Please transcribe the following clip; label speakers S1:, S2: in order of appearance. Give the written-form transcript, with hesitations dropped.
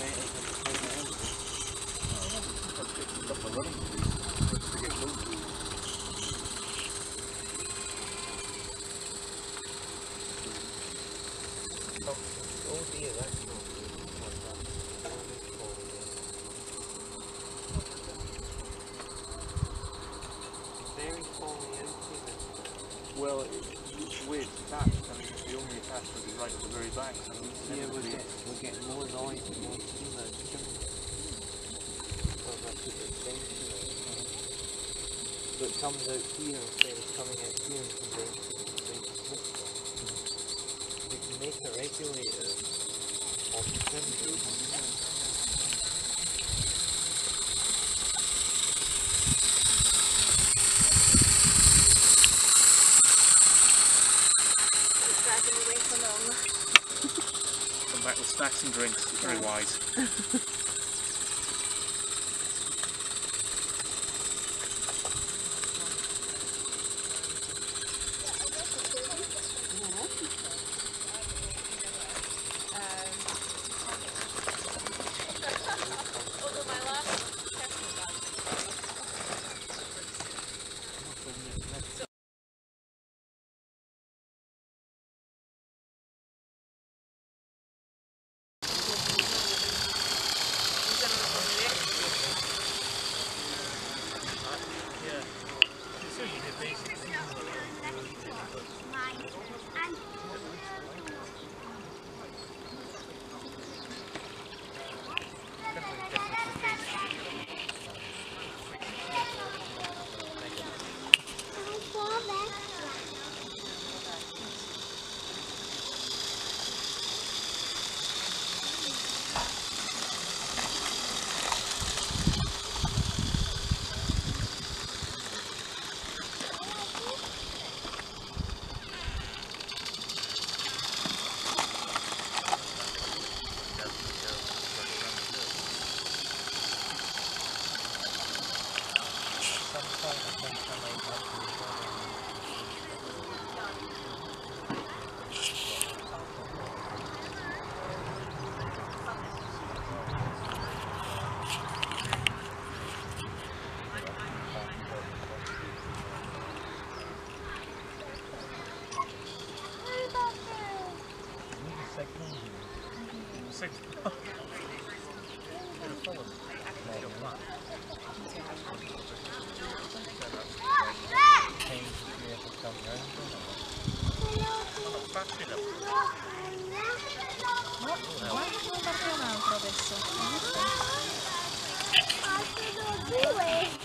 S1: Oh dear, that's not good. Very falling out, isn't it?
S2: Well, it's weird that. I mean, the only attachment is right at the very back. So
S1: yeah, we're getting more noise and more steamer. Because I put the extension in. So it comes out here instead of coming out here and condensing inside the system. We can make a regulator on the trim.
S2: Come back with snacks and drinks. Very wise.
S3: Adesso.